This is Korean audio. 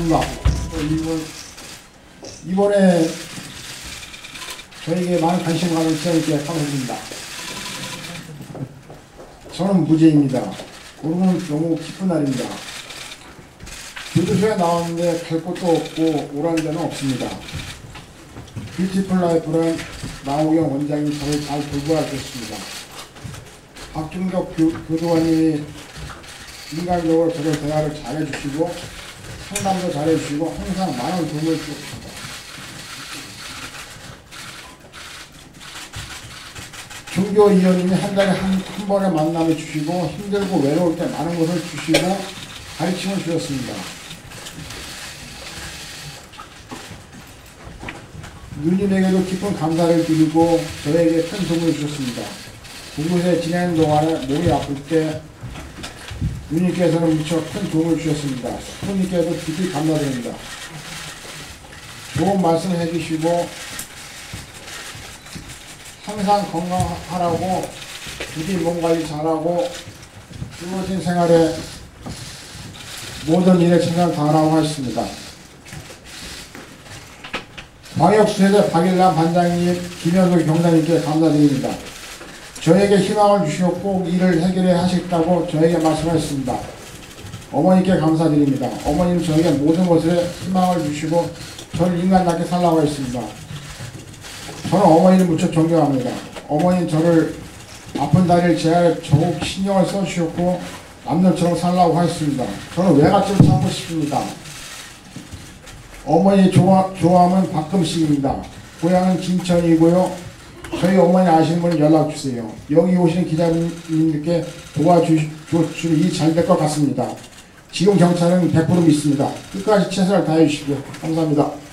반갑습니다. 이번에 저에게 많은 관심 가는 시장님께 감사드립니다. 저는 무죄입니다. 오늘은 너무 기쁜 날입니다. 교도소에 나왔는데 갈 곳도 없고 오라는 데는 없습니다. 뷰티풀 라이프는 나오경 원장이 저를 잘 돌보아 주셨습니다. 박준격 교도관님이 인간적으로 저를 대화를 잘해주시고 상담도 잘해주시고 항상 많은 도움을 주셨습니다. 종교위원님이 한 달에 한 번의 만남을 주시고 힘들고 외로울 때 많은 것을 주시고 가르침을 주셨습니다. 누님에게도 깊은 감사를 드리고 저에게 큰 도움을 주셨습니다. 공부에 지내는 동안에 몸이 아플 때 누님께서는 무척 큰 도움을 주셨습니다. 수부님께도 깊이 감사드립니다. 좋은 말씀 해주시고 항상 건강하라고 부디 몸 관리 잘하고 주어진 생활에 모든 일에 최선을 다하라고 하셨습니다. 광역수사대 박일남 반장님, 김현석 경장님께 감사드립니다. 저에게 희망을 주시고 꼭 일을 해결해 하시겠다고 저에게 말씀하셨습니다. 어머니께 감사드립니다. 어머니는 저에게 모든 것에 희망을 주시고 저를 인간답게 살라고 했습니다. 저는 어머니를 무척 존경합니다. 어머니는 저를 아픈 다리를 제할 더욱 신경을 써주셨고 남들처럼 살라고 하셨습니다. 저는 외갓집을 찾고 싶습니다. 어머니 좋아하면 박금식입니다. 고향은 김천이고요. 저희 어머니 아시는 분은 연락주세요. 여기 오시는 기자님들께 도와주시면 일이 잘 될 것 같습니다. 지금 경찰은 100% 믿습니다. 끝까지 최선을 다해주시고 감사합니다.